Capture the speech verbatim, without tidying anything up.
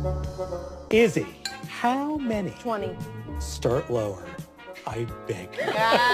Izzy, how many? twenty. Start lower. I beg.